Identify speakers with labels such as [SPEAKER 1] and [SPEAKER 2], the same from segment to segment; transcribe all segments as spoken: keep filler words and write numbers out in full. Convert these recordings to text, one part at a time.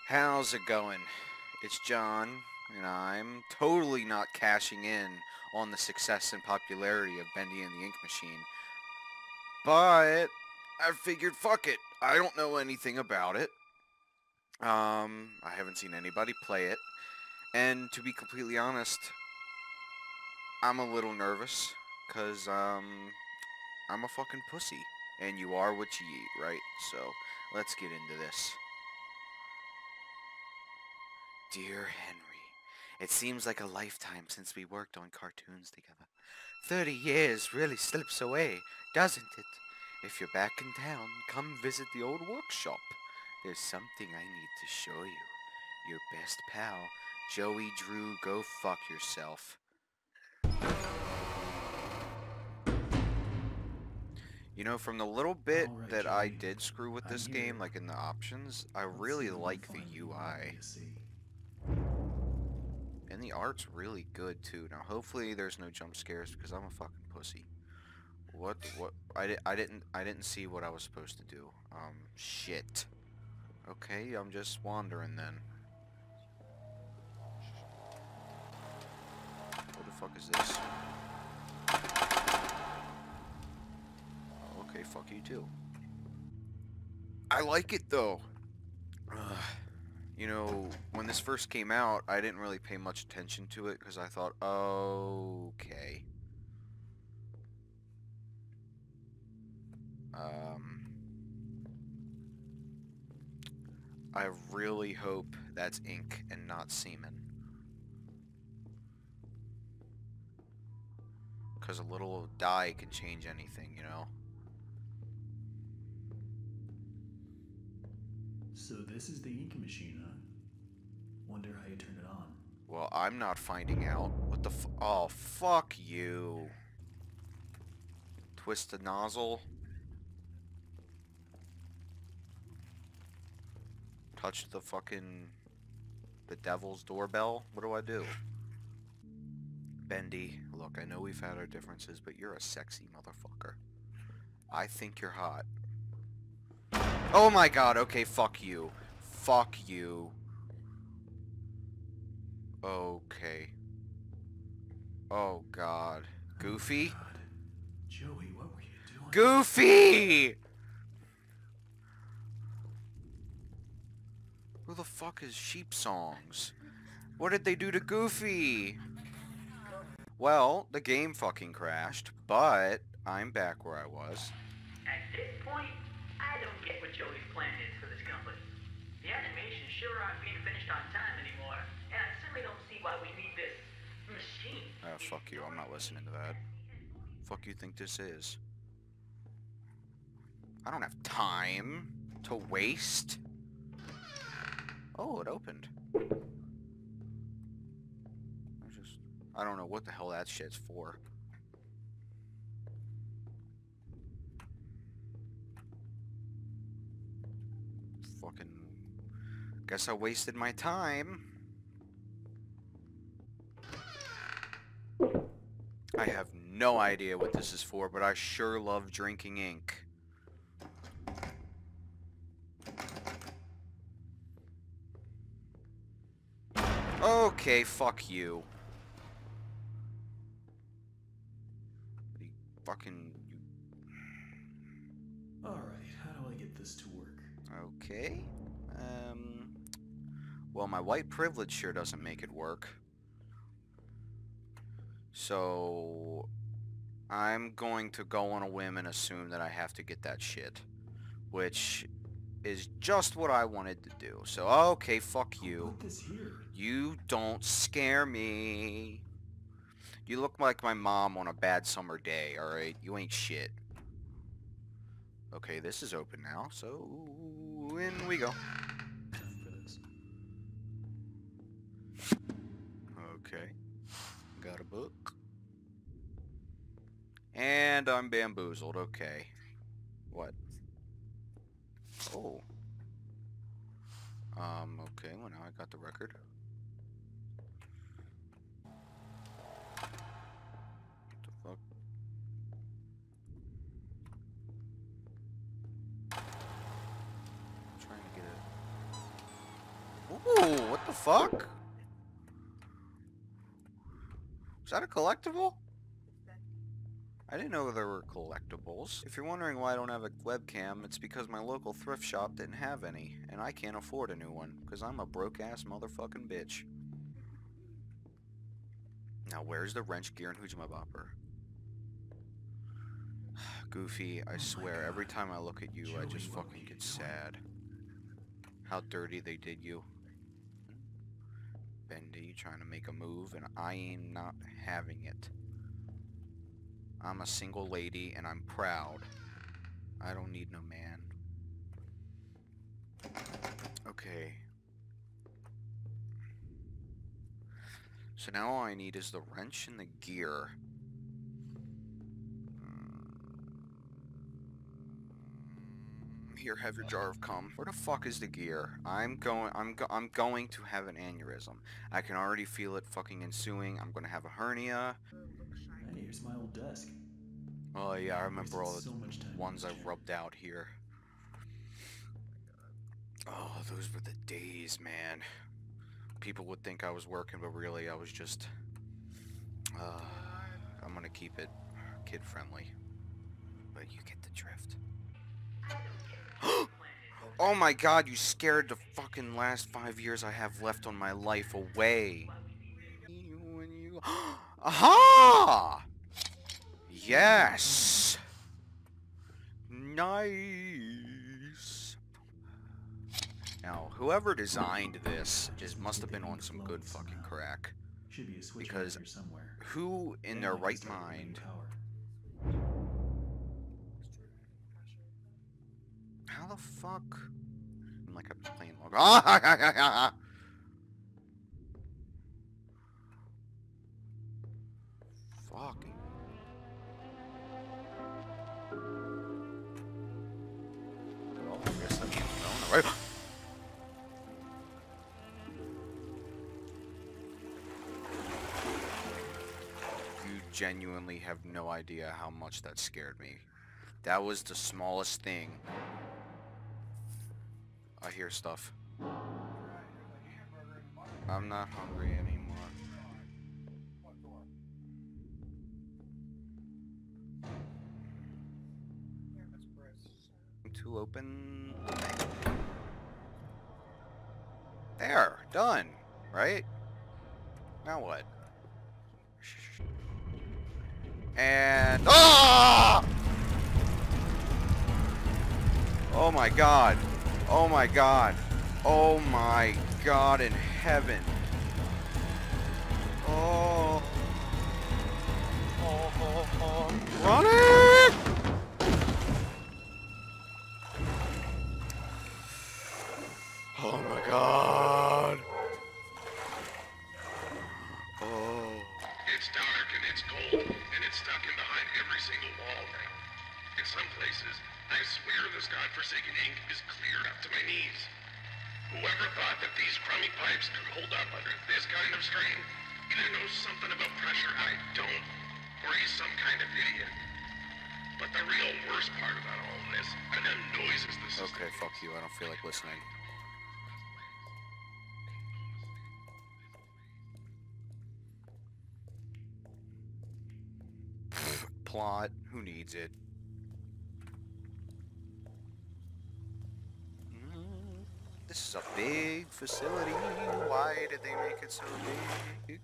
[SPEAKER 1] How's it going? It's John, and I'm totally not cashing in on the success and popularity of Bendy and the Ink Machine. But I figured, fuck it. I don't know anything about it. Um, I haven't seen anybody play it. And to be completely honest, I'm a little nervous, because, um, I'm a fucking pussy. And you are what you eat, right? So, let's get into this. Dear Henry, it seems like a lifetime since we worked on cartoons together. Thirty years really slips away, doesn't it? If you're back in town, come visit the old workshop. There's something I need to show you. Your best pal, Joey Drew, go fuck yourself. You know, from the little bit
[SPEAKER 2] Right,
[SPEAKER 1] that I
[SPEAKER 2] Joey.
[SPEAKER 1] did screw with
[SPEAKER 2] I'm
[SPEAKER 1] this
[SPEAKER 2] here.
[SPEAKER 1] game, like in the options, I
[SPEAKER 2] Let's
[SPEAKER 1] really
[SPEAKER 2] see what
[SPEAKER 1] like the
[SPEAKER 2] finally
[SPEAKER 1] U
[SPEAKER 2] you want me
[SPEAKER 1] I.
[SPEAKER 2] to see.
[SPEAKER 1] And the art's really good, too. Now, hopefully there's no jump scares, because I'm a fucking pussy. What, what, I, di I didn't, I didn't see what I was supposed to do. Um, shit. Okay, I'm just wandering then. What the fuck is this? Oh, okay, fuck you too. I like it, though. Ugh. You know, when this first came out, I didn't really pay much attention to it, because I thought, oh, okay. Um... I really hope that's ink and not semen. Because a little dye can change anything, you know?
[SPEAKER 2] So this is the ink machine, huh? Wonder how you turn it on.
[SPEAKER 1] Well, I'm not finding out. What the f- Oh, fuck you. Twist the nozzle. Touch the fucking... the devil's doorbell. What do I do? Bendy, look, I know we've had our differences, but you're a sexy motherfucker. I think you're hot. Oh my god, okay, fuck you. Fuck you. Okay. Oh god. Goofy?
[SPEAKER 2] God. Joey, what were you doing?
[SPEAKER 1] Goofy! Who the fuck is Sheep Songs? What did they do to Goofy? Well, the game fucking crashed, but I'm back where I was.
[SPEAKER 3] At this point, I don't get what Joey's plan is for this company. The animations sure aren't being finished on time anymore, and I certainly don't see why we need this machine.
[SPEAKER 1] Oh, fuck you, I'm not listening to that. Fuck you think this is? I don't have time to waste. Oh, it opened. I just... I don't know what the hell that shit's for. Fucking... Guess I wasted my time. I have no idea what this is for, but I sure love drinking ink. Okay, fuck you. You fucking...
[SPEAKER 2] Alright, how do I get this to work?
[SPEAKER 1] Okay. Um... Well, my white privilege sure doesn't make it work. So... I'm going to go on a whim and assume that I have to get that shit. Which is just what I wanted to do. So, okay, fuck you.
[SPEAKER 2] Put this here.
[SPEAKER 1] You don't scare me. You look like my mom on a bad summer day, alright? You ain't shit. Okay, this is open now, so in we go.
[SPEAKER 2] For this.
[SPEAKER 1] Okay. Got a book. And I'm bamboozled, okay. What? Oh. Um, okay, well now I got the record. What the fuck? I'm trying to get it. Ooh, what the fuck? Is that a collectible? I didn't know there were collectibles. If you're wondering why I don't have a webcam, it's because my local thrift shop didn't have any, and I can't afford a new one, because I'm a broke-ass motherfucking bitch. Now, where's the wrench gear and Hujima-bopper? Goofy, I
[SPEAKER 2] Oh
[SPEAKER 1] swear,
[SPEAKER 2] my
[SPEAKER 1] every
[SPEAKER 2] God.
[SPEAKER 1] time I look at you, I
[SPEAKER 2] Joey,
[SPEAKER 1] just
[SPEAKER 2] what
[SPEAKER 1] fucking
[SPEAKER 2] were you
[SPEAKER 1] get
[SPEAKER 2] doing?
[SPEAKER 1] sad. How dirty they did you. Bendy, you trying to make a move, and I ain't not having it. I'm a single lady, and I'm proud. I don't need no man. Okay. So now all I need is the wrench and the gear. Here, have your jar of cum. Where the fuck is the gear? I'm going. I'm. Go I'm going to have an aneurysm. I can already feel it fucking ensuing. I'm gonna have a hernia.
[SPEAKER 2] Hey, here's my old desk.
[SPEAKER 1] Oh yeah, I remember all the
[SPEAKER 2] Wasted so much time on
[SPEAKER 1] ones
[SPEAKER 2] this
[SPEAKER 1] I've
[SPEAKER 2] chair.
[SPEAKER 1] rubbed out here. Oh, those were the days, man. People would think I was working, but really I was just. Uh, I'm gonna keep it kid friendly. But you get the drift. Oh my god, you scared the fucking last five years I have left on my life away. You and you. Aha! Yes! Nice! Now, whoever designed this just must have been on some good fucking crack.
[SPEAKER 2] Should be a switch
[SPEAKER 1] Because
[SPEAKER 2] around here somewhere.
[SPEAKER 1] who in
[SPEAKER 2] Then
[SPEAKER 1] their
[SPEAKER 2] I can
[SPEAKER 1] right
[SPEAKER 2] start relaying
[SPEAKER 1] mind...
[SPEAKER 2] power.
[SPEAKER 1] How the fuck? I'm like I'm playing log. Ah! Fucking. Well, I guess that means no, right? You genuinely have no idea how much that scared me. That was the smallest thing. I hear stuff. I'm not hungry anymore. To open the thing. There, done. Right? Now what? And ah! Oh my god. Oh my god. Oh my god in heaven. Oh. Oh, oh, oh. Run it! Oh my god. Oh.
[SPEAKER 4] It's dark and it's cold, and it's stuck in behind every single wall now. In some places, I swear this godforsaken ink is clear up to my knees. Whoever thought that these crummy pipes could hold up under this kind of strain either knows something about pressure I don't, or he's some kind of idiot. But the real worst part about all of this are the noises the system
[SPEAKER 1] Okay, fuck you. I don't feel like listening. Plot. Who needs it? Mm, This is a big facility. Why did they make it so big?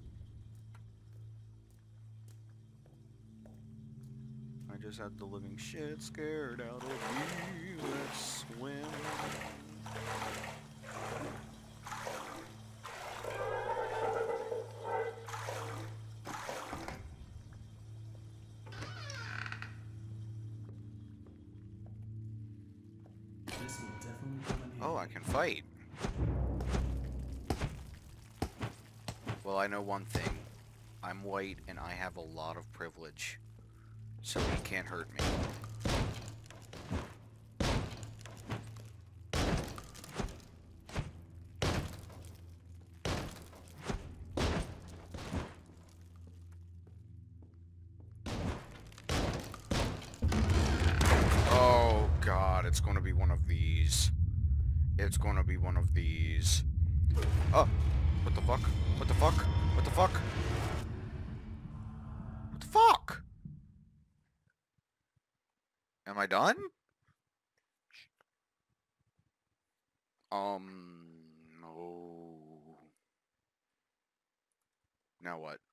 [SPEAKER 1] I just had the living shit scared out of me. Let's swim.
[SPEAKER 2] This will definitely come in handy.
[SPEAKER 1] Oh, I can fight. Well, I know one thing. I'm white and I have a lot of privilege. So he can't hurt me. Oh god, it's gonna be one of these. It's gonna be one of these. Oh, what the fuck? What the fuck? What the fuck? What the fuck? Am I done? Um, no. Now what?